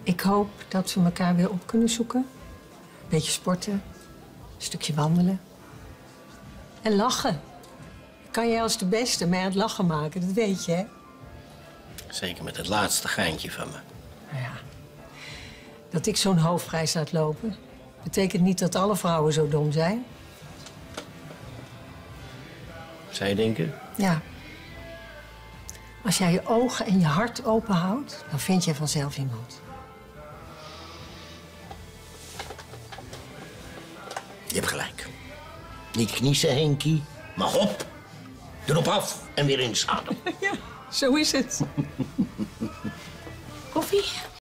Ik hoop dat we elkaar weer op kunnen zoeken. Een beetje sporten, een stukje wandelen. En lachen. Ik kan jij als de beste mij aan het lachen maken, dat weet je, hè? Zeker met het laatste geintje van me. Nou ja, dat ik zo'n hoofdprijs laat lopen... betekent niet dat alle vrouwen zo dom zijn. Zij denken? Ja. Als jij je ogen en je hart open houdt, dan vind je vanzelf iemand. Je hebt gelijk. Niet kniezen, Henkie, maar hop. Erop af en weer in de zadel. Ja, zo is het. Koffie?